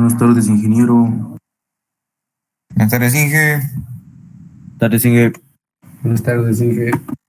Buenas tardes, ingeniero. Buenas tardes, Inge. Tardes, Inge. Buenas tardes, Inge.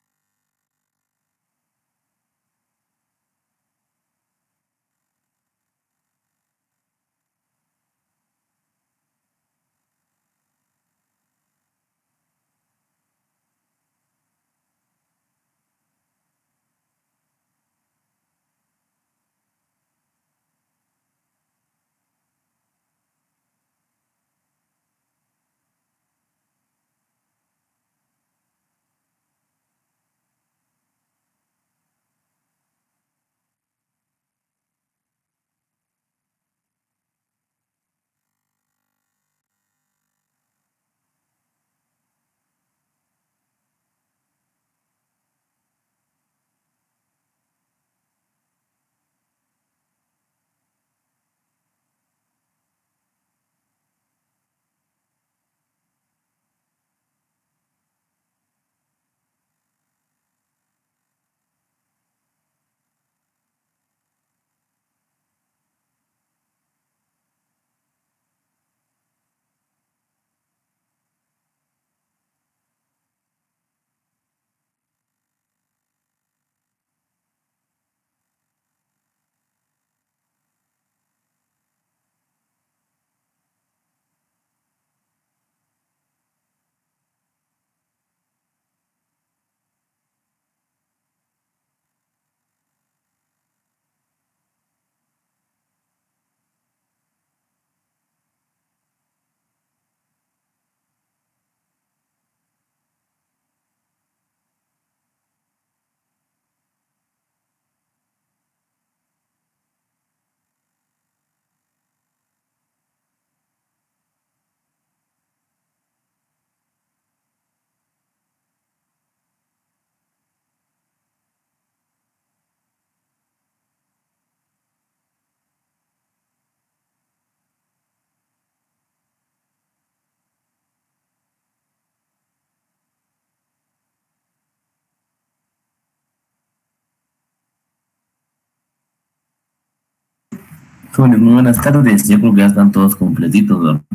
Jóvenes, muy buenas tardes. Yo creo que ya están todos completitos, ¿no?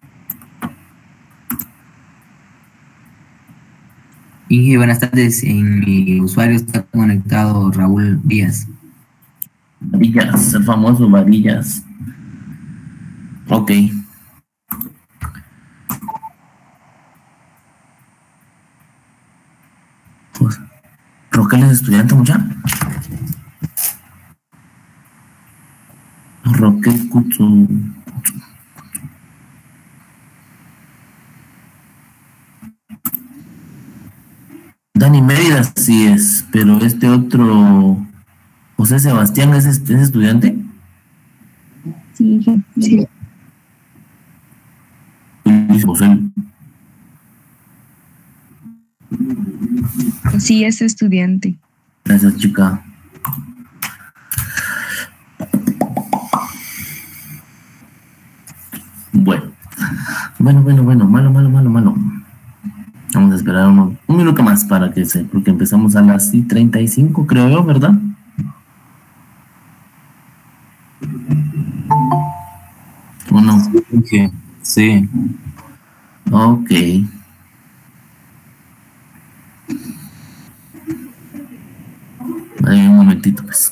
Inge, buenas tardes. En mi usuario está conectado Raúl Díaz. Varillas, el famoso Varillas. Ok. Pues, ¿Roquel es estudiante, mucha? Roquel Kutsu. Dani Mérida sí es, pero este otro, José Sebastián, ¿es estudiante? Sí, sí. José. Sí, es estudiante. Gracias, chica. Bueno, malo. Vamos a esperar un minuto más porque empezamos a las 35, creo yo, ¿verdad? ¿O no? Sí. Ok. Vale, un momentito, pues.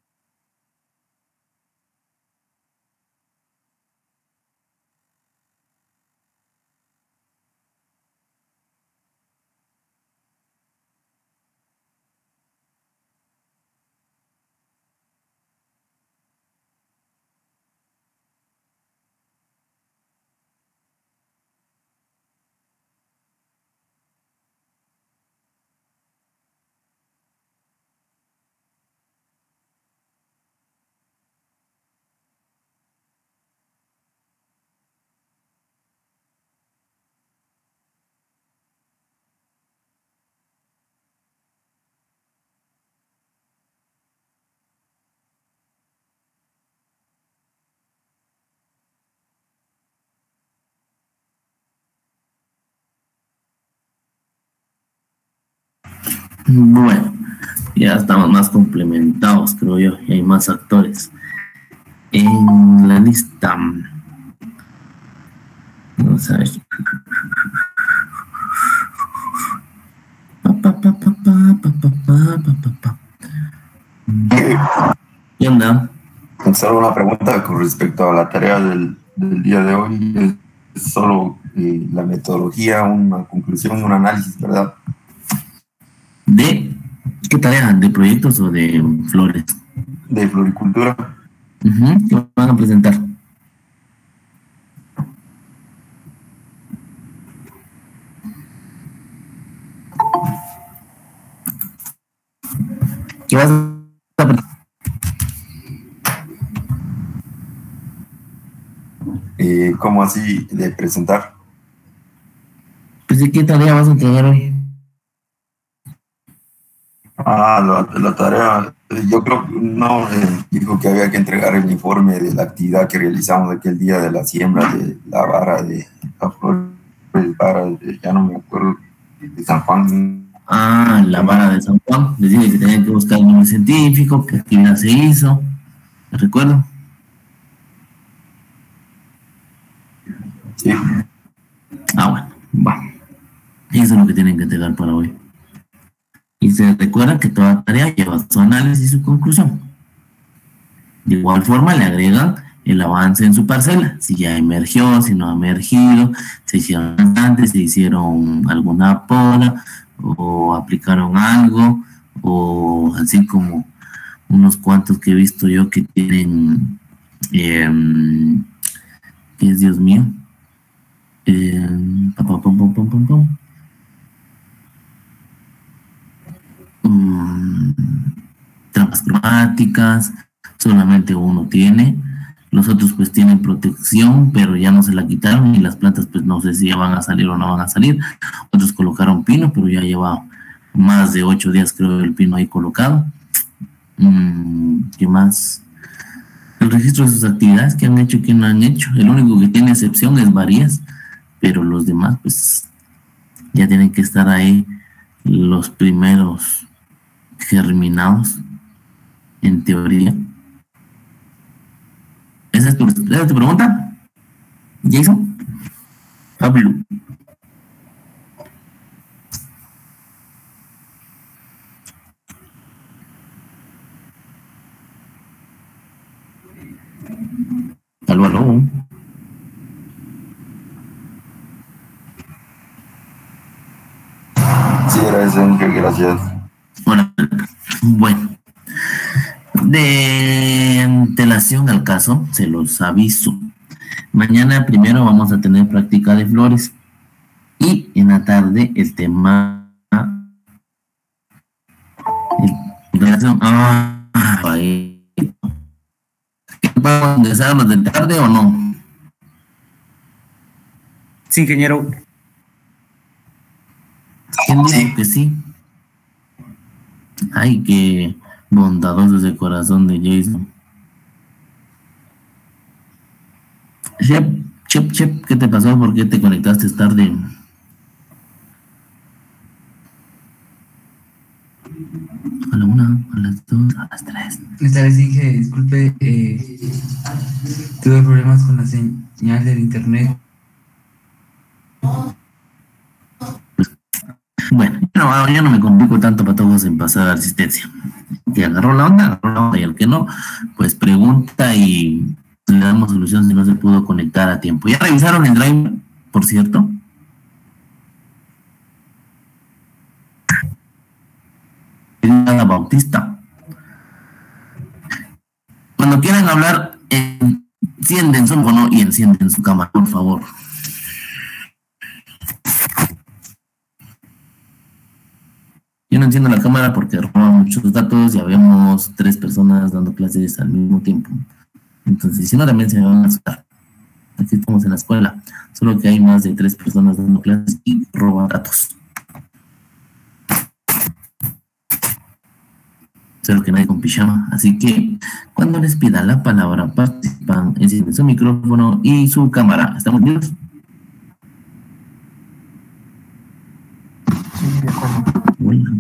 Bueno, ya estamos más complementados, creo yo, y hay más actores en la lista. Vamos a ver. ¿Qué onda? Solo una pregunta con respecto a la tarea del día de hoy. Es solo la metodología, una conclusión, un análisis, ¿verdad? ¿De qué tarea? ¿De proyectos o de flores? De floricultura. ¿Qué van a presentar? ¿Qué vas a presentar? ¿Cómo así de presentar? Pues, ¿de qué tarea vas a entregar hoy? La tarea, yo creo que no, dijo que había que entregar el informe de la actividad que realizamos aquel día de la siembra de la vara de la flor, ya no me acuerdo, de San Juan. La vara de San Juan. Les dije que tenían que buscar el nombre científico, qué actividad se hizo. ¿Me recuerdo? Sí. Bueno, va. Eso es lo que tienen que entregar para hoy. Y se recuerda que toda tarea lleva su análisis y su conclusión. De igual forma le agregan el avance en su parcela, si ya emergió, si no ha emergido, se hicieron antes, se hicieron alguna poda o aplicaron algo, o así como unos cuantos que he visto yo que tienen, ¿qué es, Dios mío? Trampas cromáticas, solamente uno tiene, los otros pues tienen protección, pero ya no se la quitaron y las plantas pues no sé si ya van a salir o no van a salir. Otros colocaron pino, pero ya lleva más de 8 días creo el pino ahí colocado. ¿Qué más? El registro de sus actividades que han hecho y que no han hecho. El único que tiene excepción es Varías, pero los demás pues ya tienen que estar ahí los primeros germinados en teoría. ¿Esa es tu pregunta, Jason? Pablo. Aló. Sí, gracias. Bueno, de antelación al caso, se los aviso. Mañana primero vamos a tener práctica de flores y en la tarde el tema ¿podemos ingresar a los de tarde o no? Sí, ingeniero. ¿Quién dijo que sí? Ay, qué bondadoso ese corazón de Jason. Chep, ¿qué te pasó? ¿Por qué te conectaste tarde? A la 1, a las 2, a las 3. Esta vez dije, disculpe, tuve problemas con la señal del internet. Bueno, yo no me complico tanto, patojos, en pasar asistencia. Que agarró la onda, y el que no, pues pregunta y le damos solución si no se pudo conectar a tiempo. ¿Ya revisaron el drive, por cierto? La Bautista. Cuando quieran hablar, encienden su teléfono y encienden su cámara, por favor. Yo no enciendo la cámara porque roba muchos datos y habemos 3 personas dando clases al mismo tiempo. Entonces, si no, también se me van a asustar. Aquí estamos en la escuela, solo que hay más de 3 personas dando clases y roban datos. Solo que nadie con pijama. Así que, cuando les pida la palabra, participan, encienden su micrófono y su cámara. ¿Estamos listos? Sí, de acuerdo. Bueno.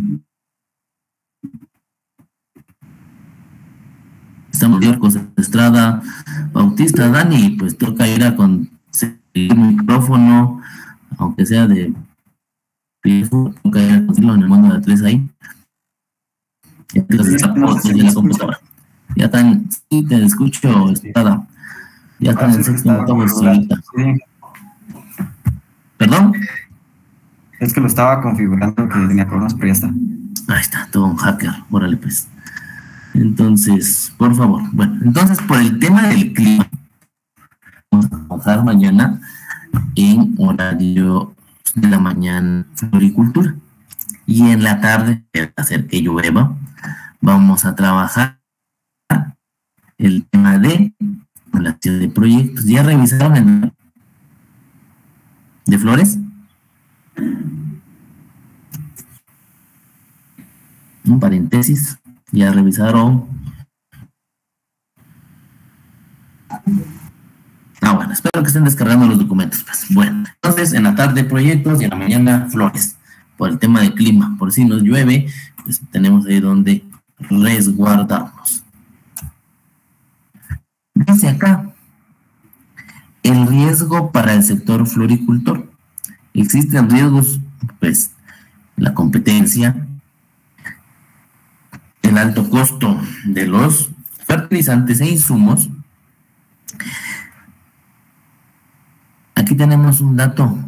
Estamos Marcos Estrada, Bautista, Dani, pues toca ir a con el micrófono, aunque sea de nunca haya conseguido en el mundo de 3 ahí. Entonces está por desde la computadora. Ya están, sí, te escucho, Espada. Ya están en sexto octavo solita. Sí, ¿Perdón? es que lo estaba configurando, que tenía problemas, pero ya está. Ahí está, todo un hacker. Órale, pues. Entonces, por favor. Bueno, entonces, por el tema del clima, vamos a trabajar mañana en horario de la mañana floricultura. Y en la tarde, para hacer que llueva, vamos a trabajar el tema de relación de proyectos. ¿Ya revisaron el de flores? Un paréntesis. ¿Ya revisaron? Bueno, espero que estén descargando los documentos. Pues. Bueno, entonces en la tarde proyectos y en la mañana flores. Por el tema de clima, por si nos llueve, pues tenemos ahí donde resguardarnos. Dice acá, el riesgo para el sector floricultor. Existen riesgos, pues, la competencia, el alto costo de los fertilizantes e insumos. Aquí tenemos un dato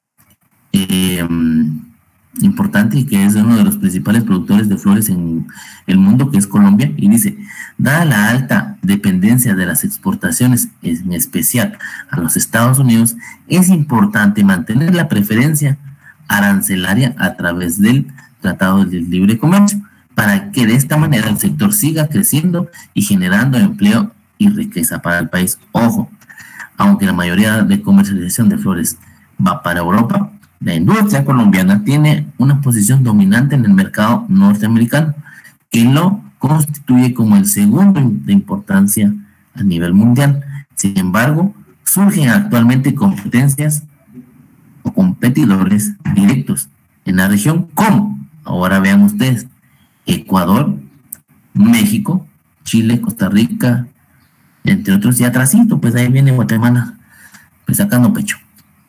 importante y que es uno de los principales productores de flores en el mundo, que es Colombia, y dice, dada la alta dependencia de las exportaciones, en especial a los Estados Unidos, es importante mantener la preferencia arancelaria a través del Tratado de Libre Comercio, para que de esta manera el sector siga creciendo y generando empleo y riqueza para el país. Ojo, aunque la mayoría de comercialización de flores va para Europa, la industria colombiana tiene una posición dominante en el mercado norteamericano, que lo constituye como el segundo de importancia a nivel mundial. Sin embargo, surgen actualmente competencias o competidores directos en la región, como, ahora vean ustedes, Ecuador, México, Chile, Costa Rica, entre otros, y atrásito, pues ahí viene Guatemala, pues sacando pecho.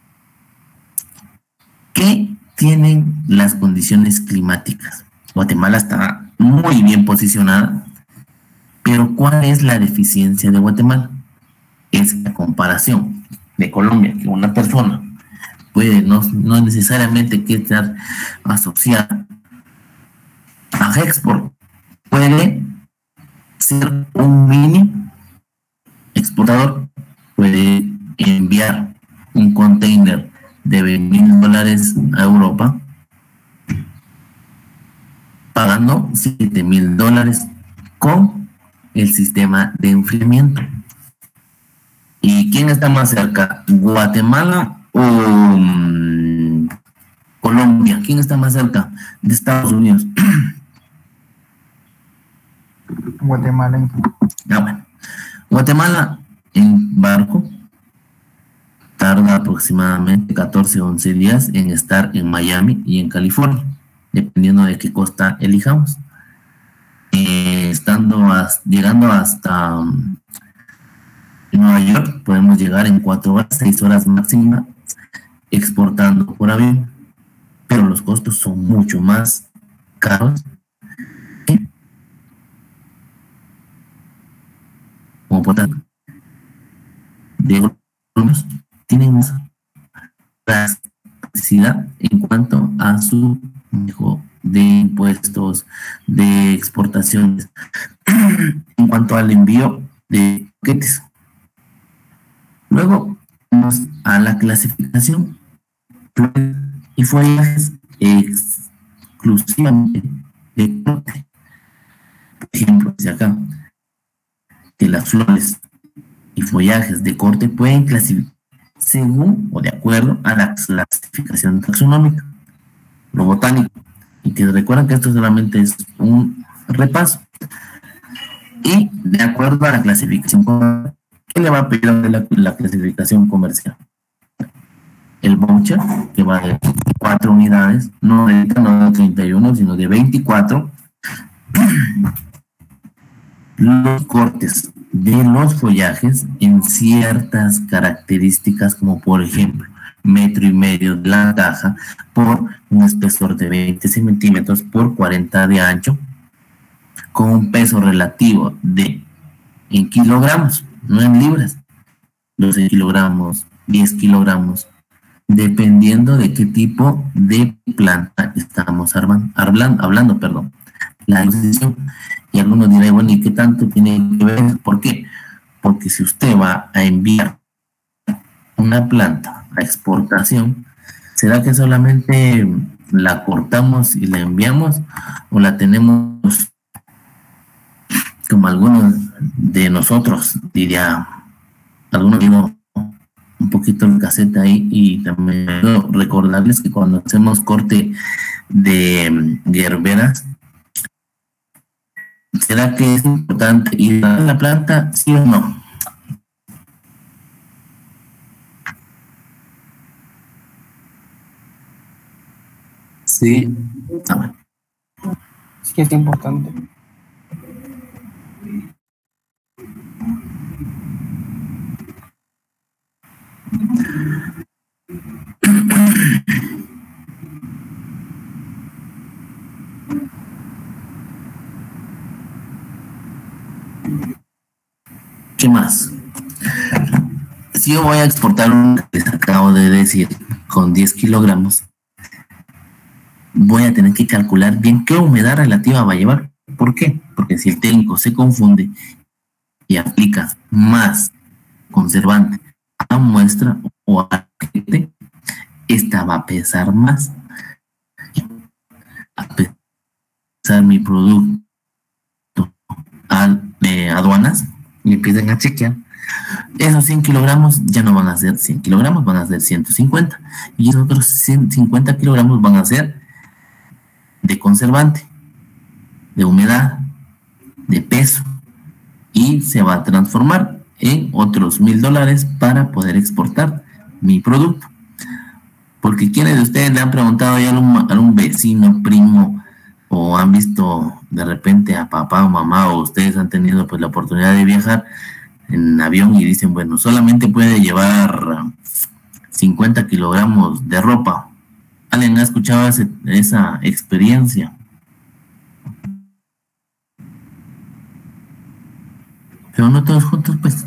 ¿Qué tienen las condiciones climáticas? Guatemala está muy bien posicionada, pero ¿cuál es la deficiencia de Guatemala? Es la comparación de Colombia, que una persona puede no necesariamente que estar asociada a export, puede ser un mini exportador, puede enviar un container de $20,000 a Europa pagando $7,000 con el sistema de enfriamiento. ¿Y quién está más cerca? ¿Guatemala o Colombia? ¿Quién está más cerca de Estados Unidos? Guatemala. Bueno. Guatemala en barco tarda aproximadamente 14 o 11 días en estar en Miami y en California, dependiendo de qué costa elijamos. Llegando hasta Nueva York, podemos llegar en 4 horas, 6 horas máxima, exportando por avión, pero los costos son mucho más caros. Como por tanto, de algunos tienen más practicidad en cuanto a su manejo de impuestos, de exportaciones, en cuanto al envío de paquetes. Luego vamos a la clasificación y follajes exclusivamente de corte. Por ejemplo, dice acá que las flores y follajes de corte pueden clasificar según o de acuerdo a la clasificación taxonómica, lo botánico, y que recuerden que esto solamente es un repaso, y de acuerdo a la clasificación comercial. ¿Qué le va a pedir la clasificación comercial? El voucher, que va de 4 unidades, no de 31, sino de 24. Los cortes de los follajes en ciertas características, como por ejemplo, 1,5 metros de la caja por un espesor de 20 centímetros por 40 de ancho, con un peso relativo de en kilogramos, no en libras, 12 kilogramos, 10 kilogramos, dependiendo de qué tipo de planta estamos hablando, perdón. La decisión, y algunos dirán, bueno, ¿y qué tanto tiene que ver? ¿Por qué? Porque si usted va a enviar una planta a exportación, ¿será que solamente la cortamos y la enviamos, o la tenemos como algunos de nosotros, diría, algunos digo un poquito el casete ahí? Y también quiero recordarles que cuando hacemos corte de gerberas, ¿será que es importante ir a la planta, sí o no? Sí. Ah, bueno. Sí, es importante. ¿Qué más? Si yo voy a exportar un que les acabo de decir con 10 kilogramos, voy a tener que calcular bien qué humedad relativa va a llevar. ¿Por qué? Porque si el técnico se confunde y aplica más conservante a muestra o a paquete, esta va a pesar más. A pesar mi producto a aduanas, y empiezan a chequear, esos 100 kilogramos ya no van a ser 100 kilogramos, van a ser 150, y esos otros 150 kilogramos van a ser de conservante, de humedad, de peso, y se va a transformar en otros $1,000 para poder exportar mi producto. Porque quienes de ustedes le han preguntado ya a un vecino, primo, o han visto de repente a papá o mamá, o ustedes han tenido pues la oportunidad de viajar en avión y dicen, bueno, solamente puede llevar 50 kilogramos de ropa? ¿Alguien ha escuchado esa experiencia? Pero no todos juntos, pues.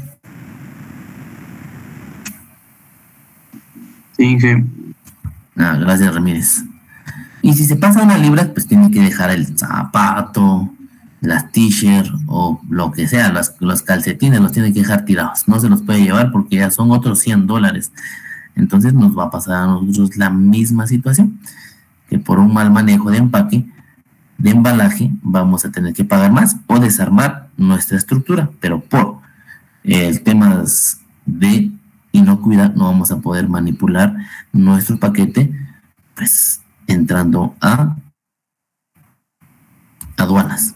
Sí, que Ah, gracias, Ramírez. Y si se pasa una libra, pues tiene que dejar el zapato, las t-shirts o lo que sea, los calcetines los tiene que dejar tirados. No se los puede llevar porque ya son otros $100. Entonces nos va a pasar a nosotros la misma situación, que por un mal manejo de empaque, de embalaje, vamos a tener que pagar más o desarmar nuestra estructura, pero por temas de inocuidad no vamos a poder manipular nuestro paquete, pues entrando a aduanas.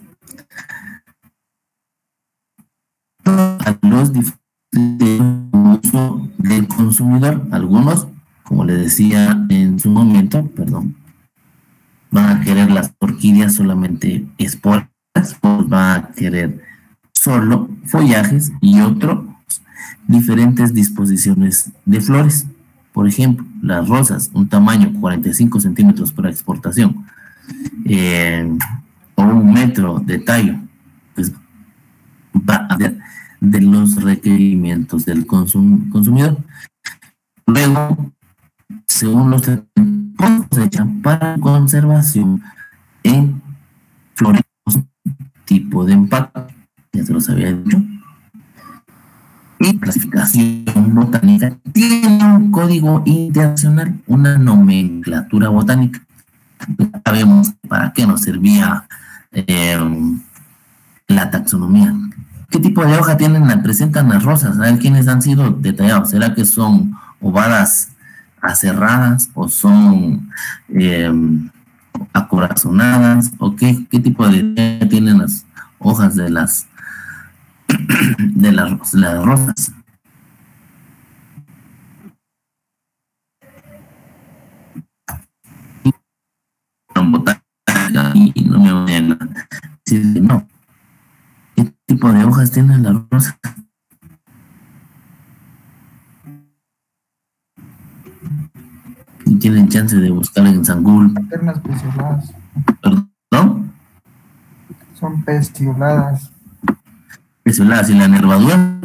A los diferentes usos del consumidor, algunos, como le decía en su momento, perdón, van a querer las orquídeas solamente esporas, pues van a querer solo follajes, y otros diferentes disposiciones de flores. Por ejemplo, las rosas, un tamaño 45 centímetros para exportación, o 1 metro de tallo, pues va a ser de los requerimientos del consumidor. Luego, según los cosechan para conservación en flores tipo de empaque, ya se los había dicho. Y clasificación botánica tiene un código internacional, una nomenclatura botánica. Sabemos para qué nos servía la taxonomía. ¿Qué tipo de hoja presentan las rosas? A ver quiénes han sido detallados. ¿Será que son ovadas aserradas o son acorazonadas? ¿O qué tipo de tienen las hojas de las rosas? Y no me voy a decir no. tipo de hojas tiene la rosa? Y tienen chance de buscar en San Google. Alternas pecioladas. ¿Perdón? Son pecioladas. Pecioladas. ¿Y la nervadura?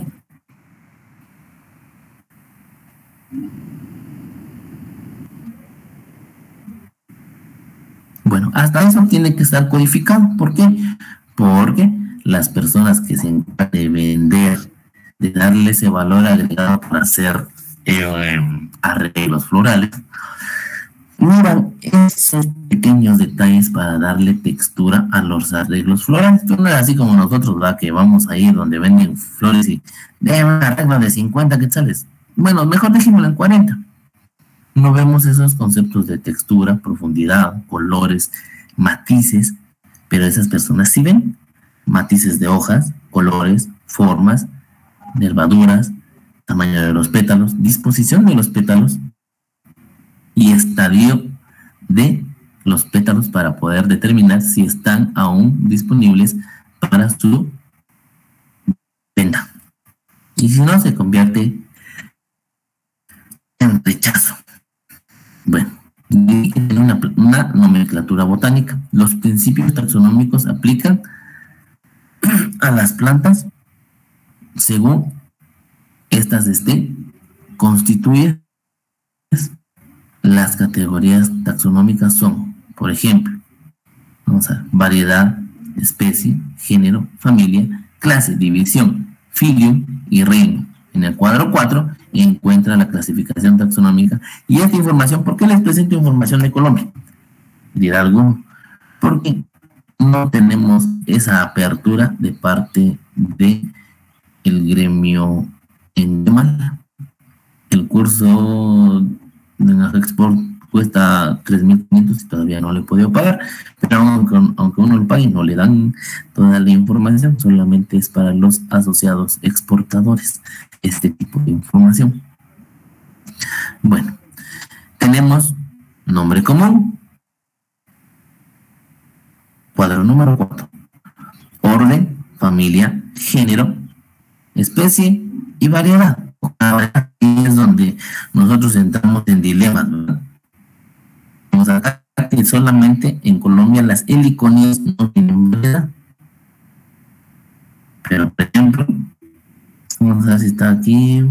Bueno, hasta eso tiene que estar codificado. ¿Por qué? Porque las personas que se encargan de vender, de darle ese valor agregado para hacer arreglos florales, miran esos pequeños detalles para darle textura a los arreglos florales. Esto no es así como nosotros, ¿verdad? Que vamos a ir donde venden flores y de un arreglo de 50 quetzales. Bueno, mejor dejémoslo en 40. No vemos esos conceptos de textura, profundidad, colores, matices, pero esas personas sí ven matices de hojas, colores, formas, nervaduras, tamaño de los pétalos, disposición de los pétalos y estadio de los pétalos para poder determinar si están aún disponibles para su venta. Y si no, se convierte en rechazo. Bueno, hay que tener una nomenclatura botánica. Los principios taxonómicos aplican a las plantas según estas estén constituidas. Las categorías taxonómicas son, por ejemplo, vamos a ver, variedad, especie, género, familia, clase, división, filium y reino. En el cuadro 4 encuentra la clasificación taxonómica y esta información. ¿Por qué les presento información de Colombia? Dirá alguno, porque no tenemos esa apertura de parte de el gremio en Guatemala. El curso de la Export cuesta 3.500 y todavía no le he podido pagar, pero aunque uno lo pague, no le dan toda la información, solamente es para los asociados exportadores este tipo de información. Bueno, tenemos nombre común, cuadro número 4, orden, familia, género, especie y variedad. Aquí es donde nosotros entramos en dilemas, ¿verdad? Vamos a ver que solamente en Colombia las heliconias no tienen variedad. Pero, por ejemplo, vamos a ver si está aquí.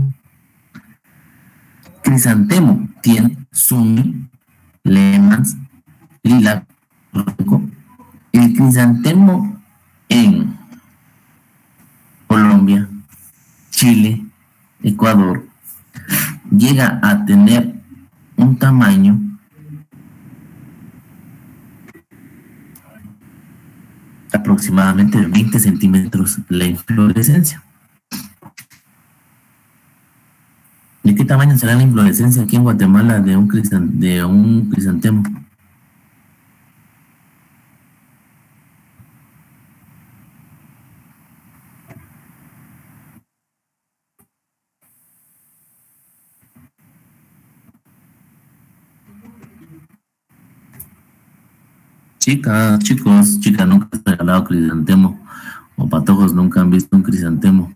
Crisantemo tiene Sumi, Lemans, Lilac, Roco. El crisantemo en Colombia, Chile, Ecuador, llega a tener un tamaño aproximadamente de 20 centímetros la inflorescencia. ¿De qué tamaño será la inflorescencia aquí en Guatemala de un crisantemo? Chicos, chicas, nunca han regalado crisantemo, o patojos nunca han visto un crisantemo.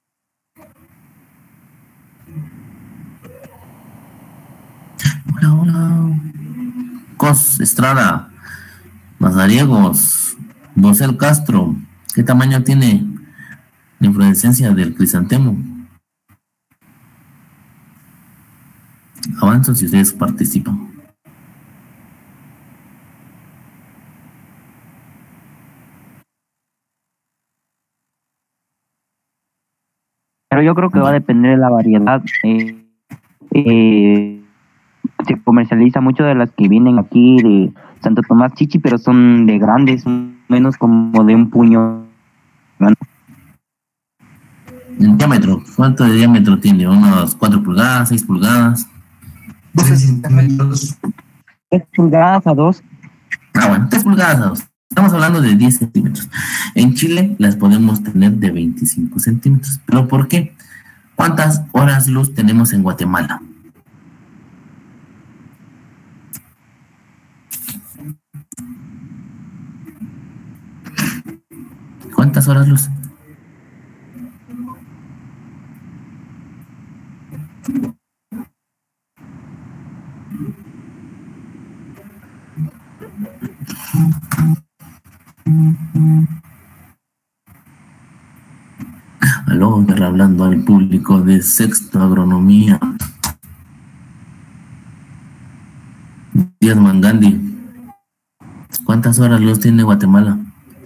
Hola. Cos Estrada, Mazariegos, Bosel Castro, ¿qué tamaño tiene la inflorescencia del crisantemo? Avanzo si ustedes participan. Pero yo creo que va a depender de la variedad. Se comercializa mucho de las que vienen aquí de Santo Tomás Chichi, pero son de grandes, menos como de un puño. En diámetro, ¿cuánto de diámetro tiene? ¿Unos 4 pulgadas, 6 pulgadas? 12 centímetros. 3 pulgadas a 2. Ah, bueno, 3 pulgadas a 2. Estamos hablando de 10 centímetros. En Chile las podemos tener de 25 centímetros. ¿Pero por qué? ¿Cuántas horas luz tenemos en Guatemala? ¿Cuántas horas luz? Aló, hablando al público de sexto agronomía. Díaz Mangandi, ¿cuántas horas luz tiene Guatemala?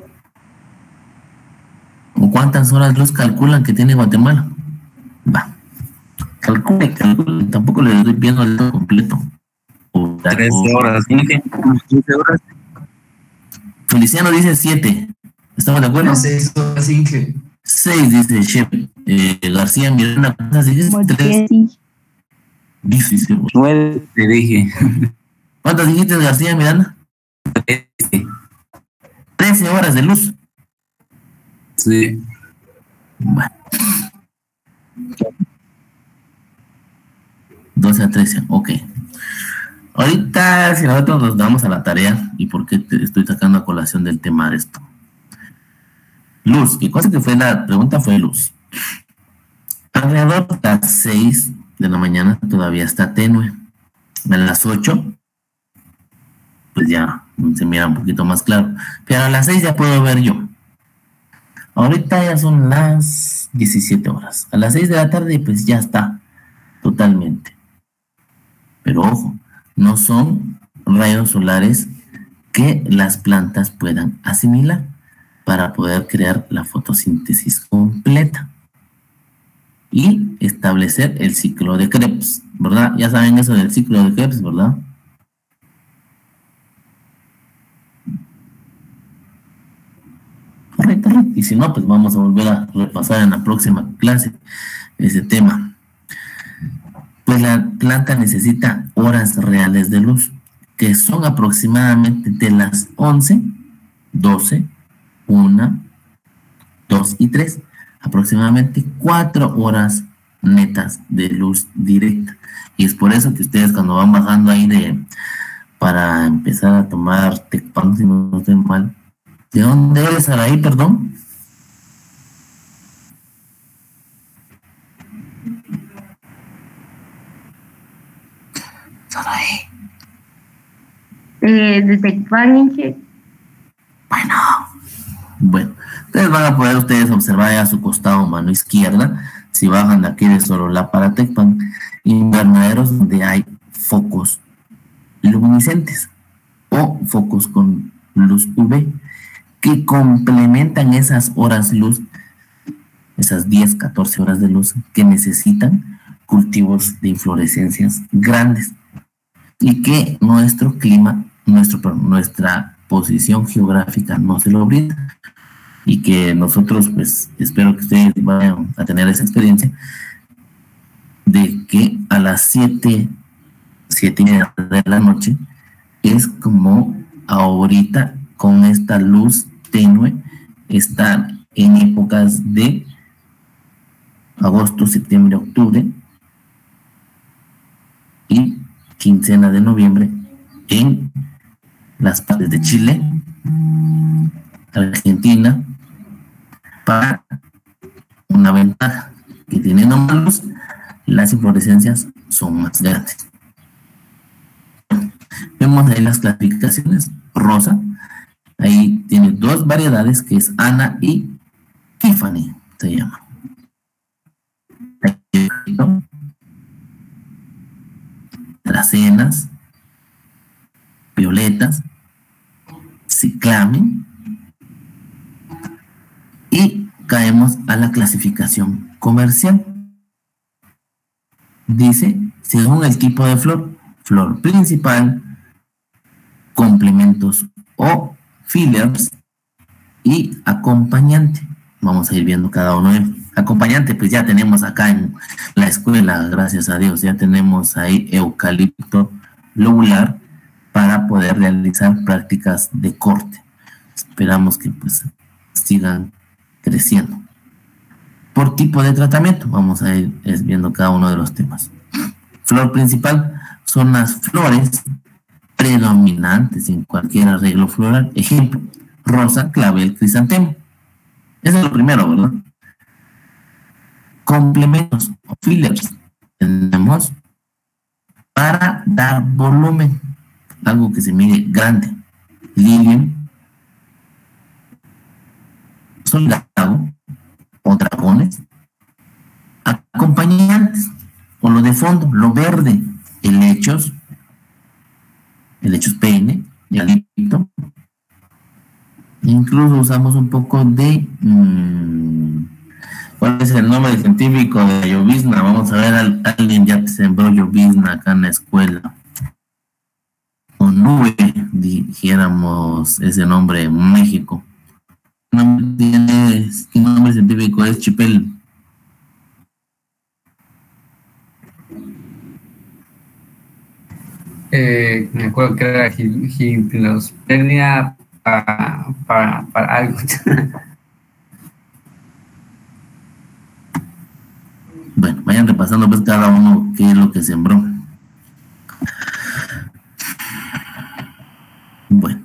¿O cuántas horas luz calculan que tiene Guatemala? Va, calcule, tampoco le estoy viendo el dato completo. 13 horas, 15 horas. Feliciano dice 7. ¿Estamos de acuerdo? 6 horas, 5. 6 dice Chef. García Miranda, ¿cuántas dices? 3. Dice 9 te dije. ¿Cuántas dijiste, García Miranda? 13 horas de luz. Sí. Bueno. 12 a 13, ok. Ahorita, si nosotros nos damos a la tarea, ¿y por qué te estoy sacando a colación del tema de esto? Luz, ¿qué cosa que fue la pregunta? Fue luz. Alrededor de las 6 de la mañana todavía está tenue. A las 8, pues ya se mira un poquito más claro. Pero a las 6 ya puedo ver yo. Ahorita ya son las 17 horas. A las 6 de la tarde, pues ya está totalmente. Pero ojo, no son rayos solares que las plantas puedan asimilar para poder crear la fotosíntesis completa y establecer el ciclo de Krebs, ¿verdad? Ya saben eso del ciclo de Krebs, ¿verdad? Correcto. Y si no, pues vamos a volver a repasar en la próxima clase ese tema. Pues la planta necesita horas reales de luz, que son aproximadamente de las 11, 12, 1, 2 y 3, aproximadamente 4 horas netas de luz directa. Y es por eso que ustedes cuando van bajando ahí para empezar a tomar Tecpan, si no estoy mal, ¿de dónde eres, Araí, perdón? De Tecpan, Bueno, entonces van a poder ustedes observar a su costado mano izquierda, si bajan de aquí de Sorolá para Tecpan, invernaderos donde hay focos luminiscentes o focos con luz UV que complementan esas horas luz, esas 10, 14 horas de luz que necesitan cultivos de inflorescencias grandes y que nuestro clima, nuestra posición geográfica no se lo brinda, y que nosotros, pues, espero que ustedes vayan a tener esa experiencia de que a las 7:30 de la noche es como ahorita con esta luz tenue, están en épocas de agosto, septiembre, octubre y quincena de noviembre en las partes de Chile, Argentina, para una ventaja que tienen más luz, las inflorescencias son más grandes. Vemos ahí las clasificaciones. Rosa, ahí tiene dos variedades que es Ana y Tiffany, se llama. Dracenas, violetas, ciclamen, y caemos a la clasificación comercial. Dice, según el tipo de flor, flor principal, complementos o fillers y acompañante. Vamos a ir viendo cada uno de ellos. Acompañante, pues ya tenemos acá en la escuela, gracias a Dios, ya tenemos ahí eucalipto lobular para poder realizar prácticas de corte. Esperamos que pues sigan creciendo. Por tipo de tratamiento, vamos a ir viendo cada uno de los temas. Flor principal son las flores predominantes en cualquier arreglo floral. Ejemplo, rosa, clavel, crisantemo. Eso es lo primero, ¿verdad? complementos o fillers tenemos para dar volumen, algo que se mire grande. Lilium, soldado o dragones, acompañantes, o lo de fondo, lo verde, helechos peine, hialito. Incluso usamos un poco de ¿cuál es el nombre científico de llovizna? Vamos a ver, alguien ya sembró llovizna acá en la escuela. O nube, dijéramos ese nombre en México. ¿Qué nombre científico es, Chipel? Me acuerdo que era gimnospermia para algo. Bueno, vayan repasando pues cada uno qué es lo que sembró. Bueno.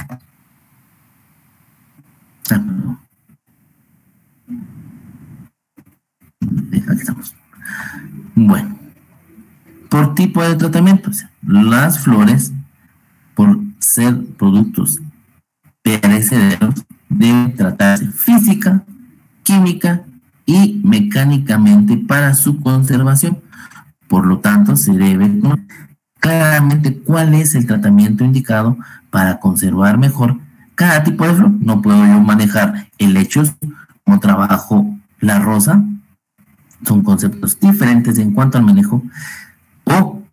Aquí estamos. Bueno. Por tipo de tratamiento, o sea, las flores, por ser productos perecederos, deben tratarse física, química y mecánicamente para su conservación. Por lo tanto, se debe conocer claramente cuál es el tratamiento indicado para conservar mejor cada tipo de flor. No puedo yo manejar helechos como trabajo la rosa. Son conceptos diferentes en cuanto al manejo. O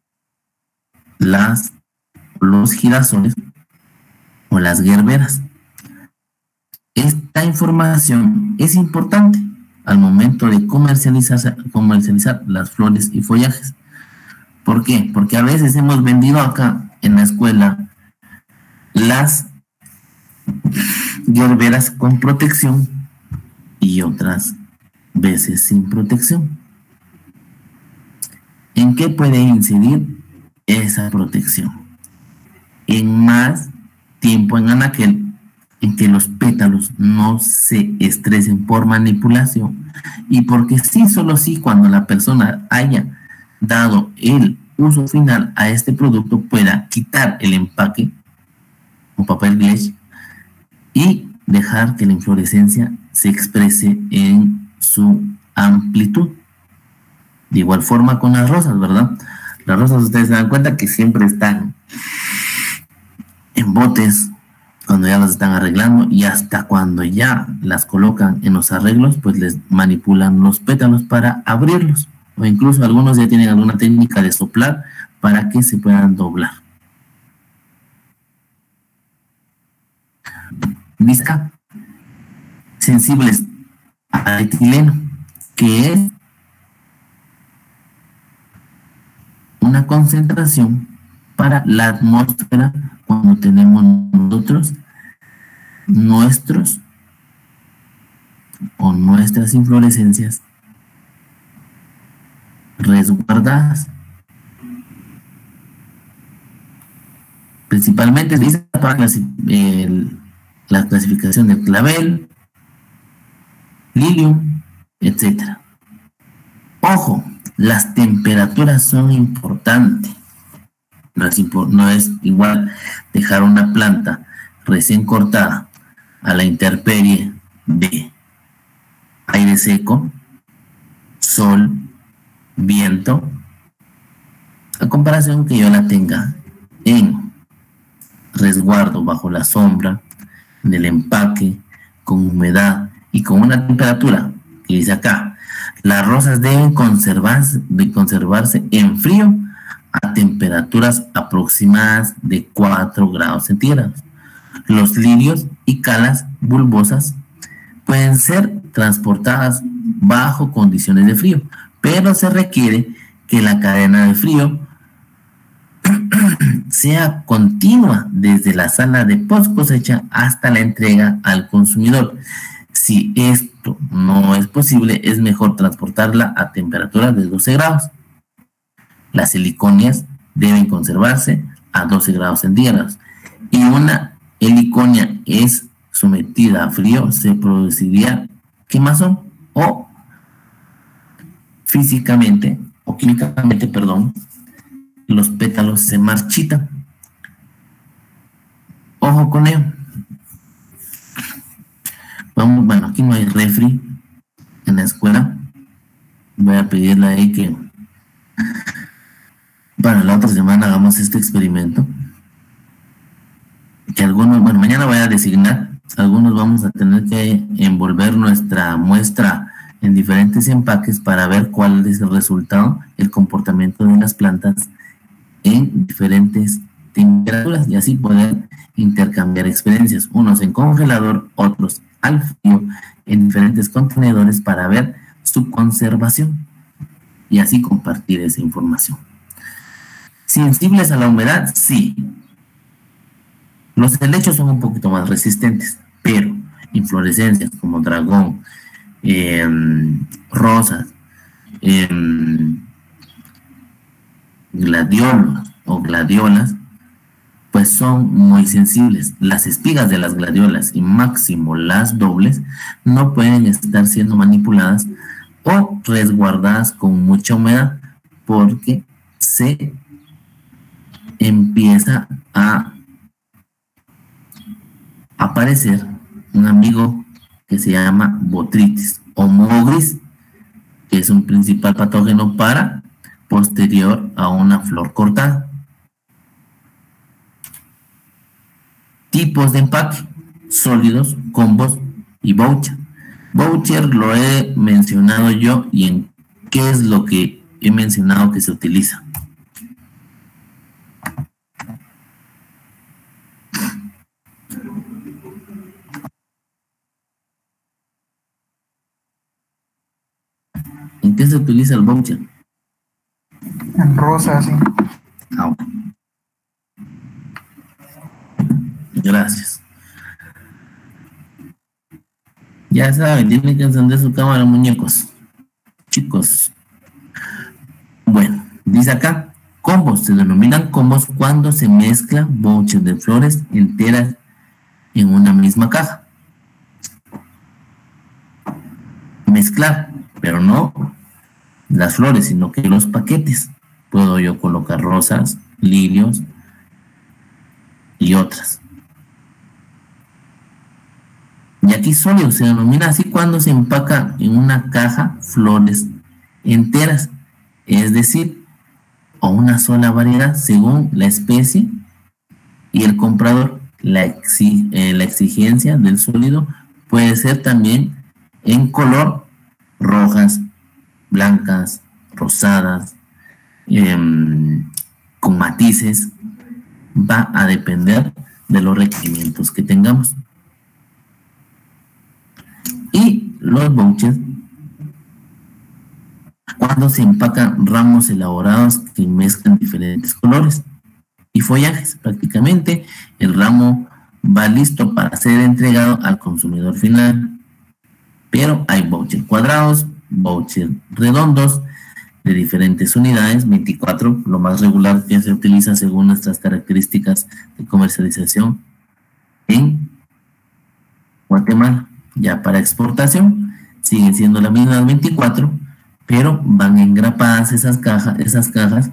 los girasoles o las gerberas. Esta información es importante al momento de comercializar las flores y follajes. ¿Por qué? Porque a veces hemos vendido acá en la escuela las gerberas con protección y otras veces sin protección. ¿En qué puede incidir esa protección? En más tiempo en anaquel, en que los pétalos no se estresen por manipulación, y porque sí, solo sí, cuando la persona haya dado el uso final a este producto, pueda quitar el empaque o papel glitch y dejar que la inflorescencia se exprese en su amplitud. De igual forma con las rosas, ¿verdad? Las rosas, ustedes se dan cuenta que siempre están en botes cuando ya las están arreglando, y hasta cuando ya las colocan en los arreglos, pues les manipulan los pétalos para abrirlos, o incluso algunos ya tienen alguna técnica de soplar para que se puedan doblar. Visca sensibles al etileno, que es una concentración para la atmósfera cuando tenemos nosotros nuestras inflorescencias resguardadas. Principalmente se dice para la clasificación del clavel, lilium, etc. Ojo, las temperaturas son importantes. No es igual dejar una planta recién cortada a la intemperie de aire seco, sol, viento, a comparación que yo la tenga en resguardo bajo la sombra, en el empaque, con humedad y con una temperatura que dice acá: las rosas deben conservarse en frío a temperaturas aproximadas de 4 grados centígrados. Los lirios y calas bulbosas pueden ser transportadas bajo condiciones de frío, pero se requiere que la cadena de frío sea continua desde la sala de post cosecha hasta la entrega al consumidor. Si esto no es posible, es mejor transportarla a temperaturas de 12 grados. Las heliconias deben conservarse a 12 grados centígrados, y una heliconia es sometida a frío, se produciría quemazón o físicamente o químicamente, perdón, los pétalos se marchitan. Ojo con ello. Vamos, bueno, aquí no hay refri en la escuela. Voy a pedirle ahí que para la otra semana hagamos este experimento. Que algunos, bueno, mañana voy a designar, algunos vamos a tener que envolver nuestra muestra en diferentes empaques para ver cuál es el resultado, el comportamiento de las plantas en diferentes temperaturas y así poder intercambiar experiencias, unos en congelador, otros al frío, en diferentes contenedores para ver su conservación y así compartir esa información. ¿Sensibles a la humedad? Sí. Los helechos son un poquito más resistentes, pero inflorescencias como dragón, rosas, gladiolos o gladiolas, pues son muy sensibles. Las espigas de las gladiolas y máximo las dobles no pueden estar siendo manipuladas o resguardadas con mucha humedad porque se empieza a aparecer un amigo que se llama botritis o moho gris, que es un principal patógeno para posterior a una flor cortada. Tipos de empaque: sólidos, combos y voucher. Voucher lo he mencionado yo y en qué es lo que he mencionado que se utiliza. ¿En qué se utiliza el voucher? En rosa, sí. Ah, gracias. Ya saben, tienen que encender su cámara, muñecos. Chicos. Bueno, dice acá, combos. Se denominan combos cuando se mezcla voucher de flores enteras en una misma caja. Mezclar, pero no las flores, sino que los paquetes. Puedo yo colocar rosas, lirios y otras. Y aquí sólido se denomina así cuando se empaca en una caja flores enteras, es decir, o una sola variedad según la especie y el comprador. La exigencia del sólido puede ser también en color: rojas, blancas, rosadas, con matices. Va a depender de los requerimientos que tengamos. Y los vouchers, cuando se empacan ramos elaborados que mezclan diferentes colores y follajes. Prácticamente el ramo va listo para ser entregado al consumidor final. Pero hay vouchers cuadrados, vouchers redondos de diferentes unidades, 24, lo más regular que se utiliza según nuestras características de comercialización en Guatemala. Ya para exportación siguen siendo las mismas 24, pero van engrapadas esas cajas,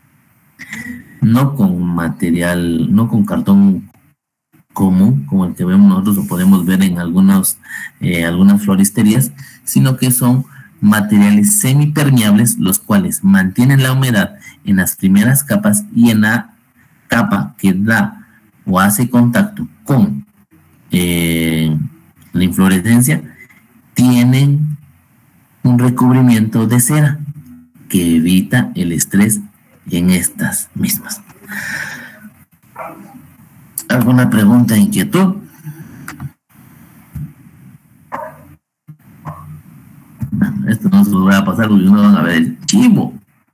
no con material, no con cartón común como el que vemos nosotros o podemos ver en algunas floristerías, sino que son materiales semipermeables, los cuales mantienen la humedad en las primeras capas y en la capa que da o hace contacto con la inflorescencia tienen un recubrimiento de cera que evita el estrés en estas mismas. ¿Alguna pregunta, inquietud? Esto no se lo voy a pasar porque no van a ver el chivo.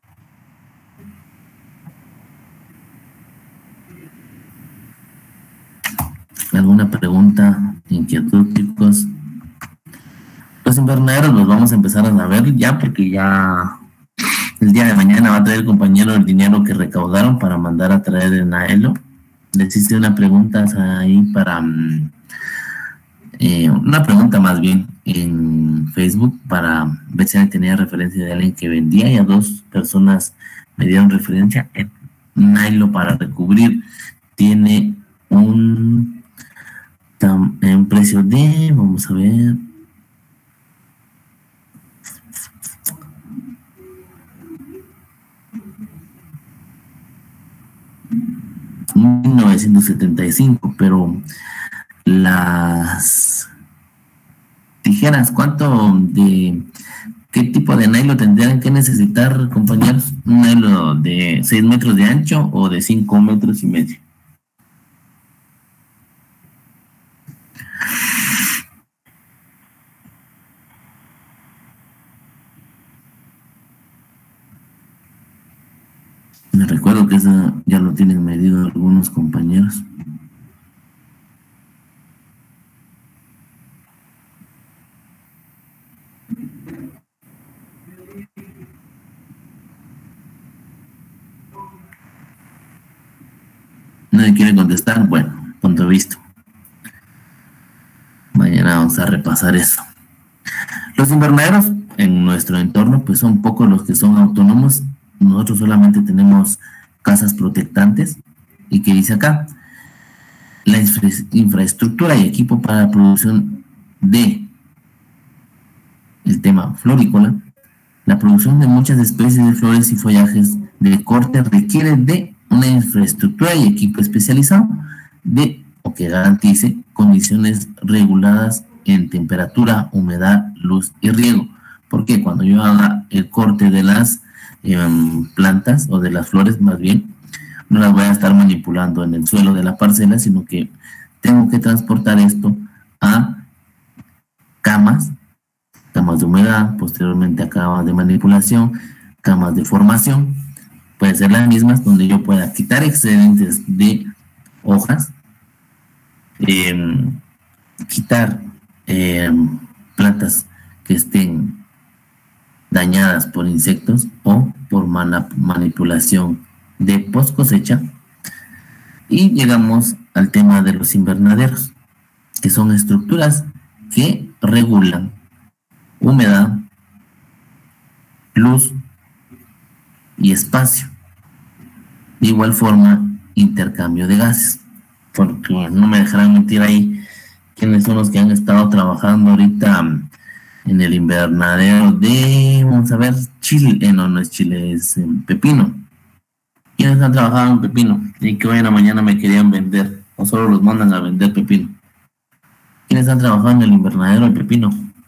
¿Alguna pregunta, inquietud, chicos? Los invernaderos los vamos a empezar a ver ya, porque ya el día de mañana va a traer el compañero el dinero que recaudaron para mandar a traer el Naelo. Les hice una pregunta ahí para una pregunta más bien en Facebook para ver si tenía referencia de alguien que vendía, y a 2 personas me dieron referencia. El nylon para recubrir tiene un precio de, vamos a ver, $1,975, pero las tijeras, ¿qué tipo de nylon tendrían que necesitar, compañeros? ¿Un nylon de 6 metros de ancho o de 5 metros y medio? Me recuerdo que esa ya lo tienen medido algunos compañeros. ¿Nadie quiere contestar? Bueno, punto de vista. Mañana vamos a repasar eso. Los invernaderos en nuestro entorno pues son pocos los que son autónomos. Nosotros solamente tenemos casas protectantes. ¿Y qué dice acá? La infraestructura y equipo para la producción de el tema florícola. La producción de muchas especies de flores y follajes de corte requiere de una infraestructura y equipo especializado o que garantice condiciones reguladas en temperatura, humedad, luz y riego. Porque cuando yo haga el corte de las plantas o de las flores, más bien, no las voy a estar manipulando en el suelo de la parcela, sino que tengo que transportar esto a camas de humedad, posteriormente a camas de manipulación, camas de formación. Pueden ser las mismas, donde yo pueda quitar excedentes de hojas, quitar plantas que estén dañadas por insectos o por manipulación de post cosecha. Y llegamos al tema de los invernaderos, que son estructuras que regulan humedad, luz y espacio. De igual forma, intercambio de gases, porque no me dejarán mentir ahí quiénes son los que han estado trabajando ahorita en el invernadero de, vamos a ver, Chile, no es Chile, es pepino. ¿Quiénes han trabajado en pepino? Y que hoy en la mañana me querían vender, o solo los mandan a vender pepino. ¿Quiénes han trabajado en el invernadero de pepino?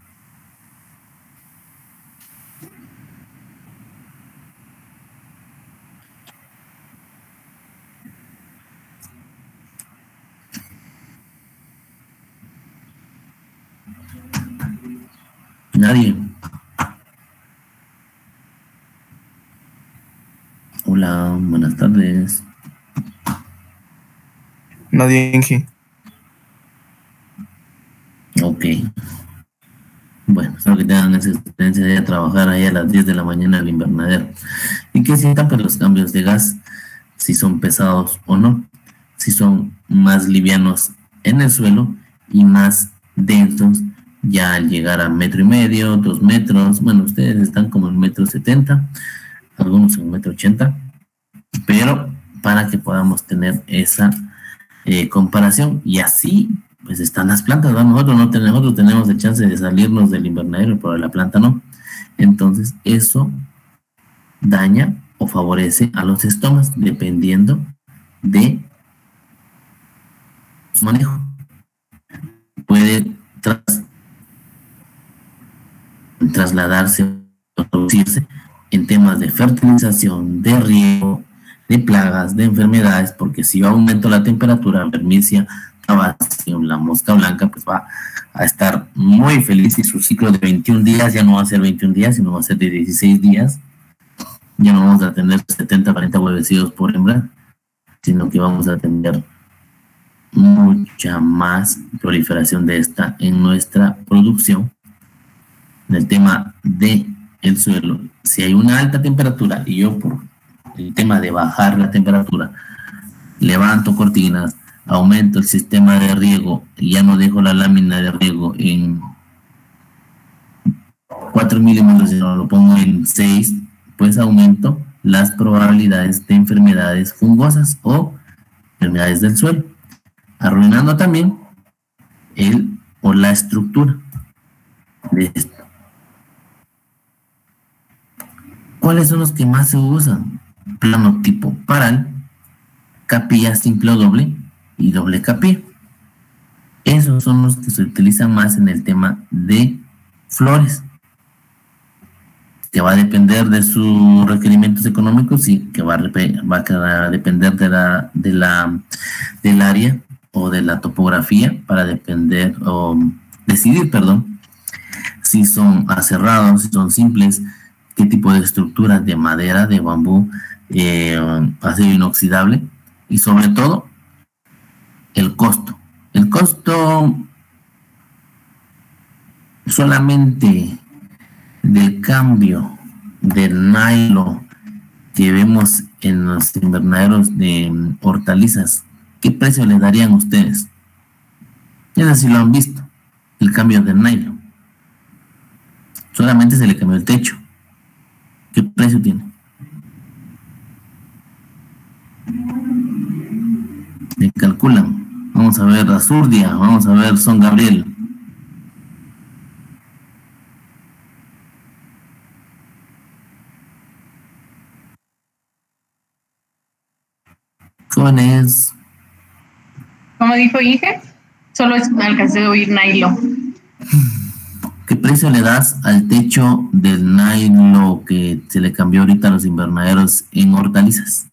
Nadie. Hola, buenas tardes. Nadie, Inge. Ok. Bueno, espero que tengan esa experiencia de ir a trabajar ahí a las 10 de la mañana al invernadero. Y que sientan pues los cambios de gas, si son pesados o no, si son más livianos en el suelo y más densos ya al llegar a 1,5 metros, 2 metros. Bueno, ustedes están como en 1,70 m, algunos en 1,80 m, pero para que podamos tener esa comparación. Y así pues están las plantas, ¿verdad? Nosotros tenemos el chance de salirnos del invernadero, pero la planta no. Entonces eso daña o favorece a los estomas dependiendo de su manejo. Puede trasladarse o producirse en temas de fertilización, de riego, de plagas, de enfermedades, porque si yo aumento la temperatura, vermicia, tabacium, la mosca blanca, pues va a estar muy feliz, y su ciclo de 21 días ya no va a ser 21 días, sino va a ser de 16 días. Ya no vamos a tener 70, 40 huevecillos por hembra, sino que vamos a tener mucha más proliferación de esta en nuestra producción. En el tema de el suelo, si hay una alta temperatura y yo por el tema de bajar la temperatura levanto cortinas, aumento el sistema de riego y ya no dejo la lámina de riego en 4 milímetros, si no lo pongo en 6, pues aumento las probabilidades de enfermedades fungosas o enfermedades del suelo, arruinando también la estructura de esto. ¿Cuáles son los que más se usan? Plano tipo paral, capilla simple o doble y doble capilla. Esos son los que se utilizan más en el tema de flores. Que va a depender de sus requerimientos económicos, sí, que va a depender del área o de la topografía para decidir, si son aserrados, si son simples, qué tipo de estructuras de madera, de bambú, acero inoxidable y sobre todo el costo. El costo solamente del cambio del nylon que vemos en los invernaderos de hortalizas, ¿qué precio le darían ustedes? Es decir, lo han visto, el cambio del nylon. Solamente se le cambió el techo. ¿Qué precio tiene? Le calculan. Vamos a ver Azurdia, vamos a ver Son Gabriel. Jóvenes. Como dijo Inge, solo alcancé a oír nylon. ¿Qué precio le das al techo del nylon que se le cambió ahorita a los invernaderos en hortalizas?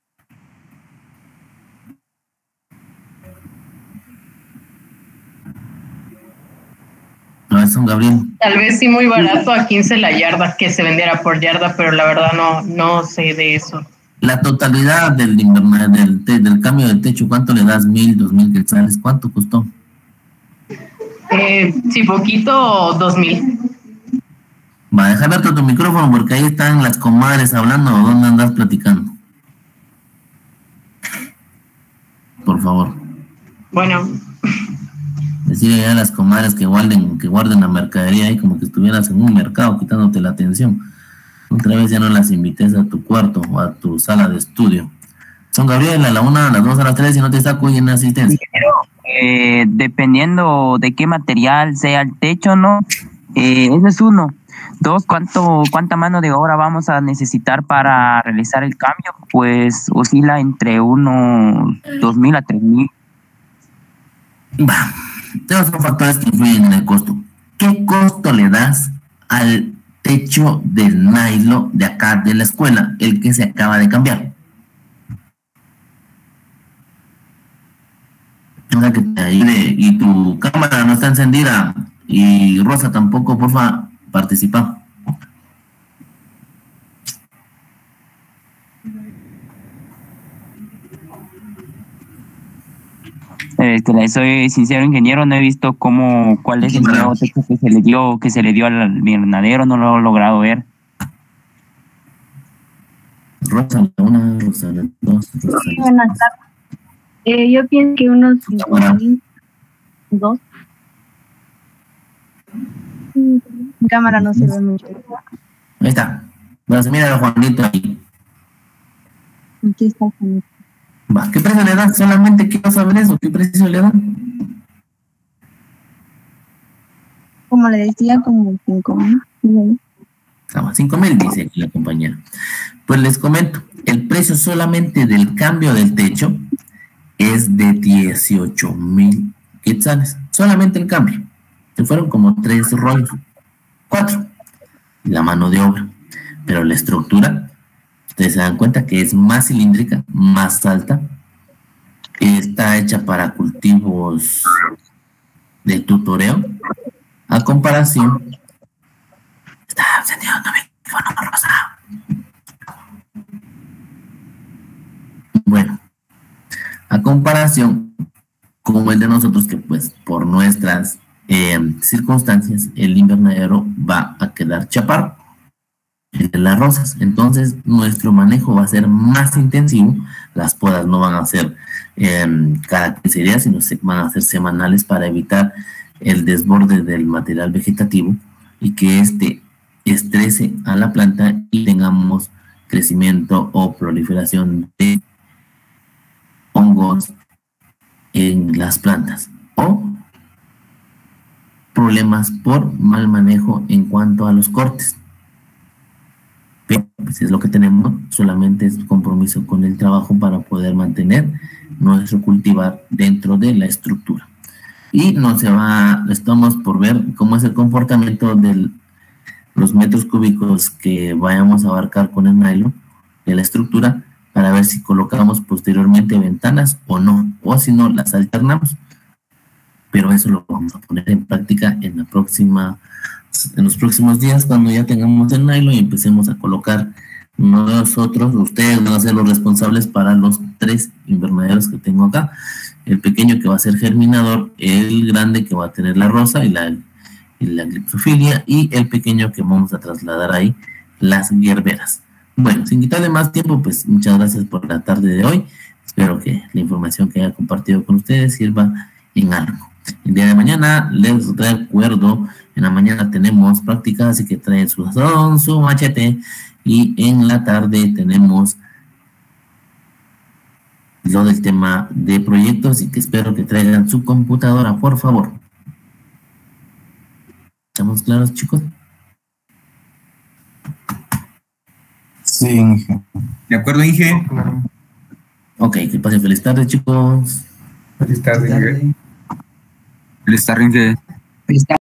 A ver, Son Gabriel. Tal vez sí muy barato a 15 la yarda, que se vendiera por yarda, pero la verdad no sé de eso. La totalidad del cambio del techo, ¿cuánto le das? 1,000, 2,000 quetzales, ¿cuánto costó? Si poquito, 2,000. Va a dejar abierto tu micrófono porque ahí están las comadres hablando. ¿O dónde andas platicando? Por favor. Bueno. Decirle a las comadres que guarden la mercadería ahí como que estuvieras en un mercado quitándote la atención. Otra vez ya no las invites a tu cuarto o a tu sala de estudio. Son Gabriel, a la 1, a las 2, a las 3, y no te saco en asistencia. Dependiendo de qué material sea el techo, ¿no? Ese es uno. Dos, ¿cuánta mano de obra vamos a necesitar para realizar el cambio? Pues oscila entre unos 2,000 a 3,000. Va. Estos son factores que influyen en el costo. ¿Qué costo le das al techo del nylon de acá de la escuela, el que se acaba de cambiar? O sea, que te ayude. Y tu cámara no está encendida. Y Rosa tampoco, porfa, participa. Soy sincero, ingeniero, no he visto cuál es el nuevo techo que se le dio al invernadero, no lo he logrado ver. Rosa, la 1, Rosa, la 2, Rosa. Buenas tardes. Yo pienso que unos 5,000, 2. Mi cámara no se ve mucho. Ahí está. Bueno, se mira a Juanito ahí. Aquí está Juanito. Va, ¿qué precio le dan? Solamente quiero saber eso. ¿Qué precio le dan? Como le decía, como 5,000. 5,000, dice aquí la compañera. Pues les comento, el precio solamente del cambio del techo es de 18,000 quetzales. Solamente el cambio. Se fueron como 3 rollos. 4. La mano de obra. Pero la estructura, ustedes se dan cuenta que es más cilíndrica, más alta. Está hecha para cultivos de tutoreo. A comparación, está encendido el micrófono rosa. Bueno, a comparación como el de nosotros, que pues por nuestras circunstancias el invernadero va a quedar chaparro, el de las rosas. Entonces nuestro manejo va a ser más intensivo. Las podas no van a ser cada 15 días, sino van a ser semanales para evitar el desborde del material vegetativo y que estrese a la planta y tengamos crecimiento o proliferación de hongos en las plantas, o problemas por mal manejo en cuanto a los cortes. Pero pues es lo que tenemos, solamente es compromiso con el trabajo para poder mantener nuestro cultivar dentro de la estructura. Y estamos por ver cómo es el comportamiento de los metros cúbicos que vayamos a abarcar con el nylon de la estructura, para ver si colocamos posteriormente ventanas o no, o si no las alternamos. Pero eso lo vamos a poner en práctica en los próximos días, cuando ya tengamos el nylon y empecemos a colocar nosotros. Ustedes van a ser los responsables para los 3 invernaderos que tengo acá: el pequeño, que va a ser germinador; el grande, que va a tener la rosa y la glipsofilia; y el pequeño, que vamos a trasladar ahí las hierberas. Bueno, sin quitarle más tiempo, pues muchas gracias por la tarde de hoy. Espero que la información que haya compartido con ustedes sirva en algo. El día de mañana, les recuerdo, en la mañana tenemos prácticas, así que traen su razón, su machete, y en la tarde tenemos lo del tema de proyectos, y que espero que traigan su computadora, por favor. ¿Estamos claros, chicos? Sí, Inge. De acuerdo, Inge. Ok, que pasen feliz tarde, chicos. Feliz tarde, Inge. Feliz tarde, Inge. Feliz tarde.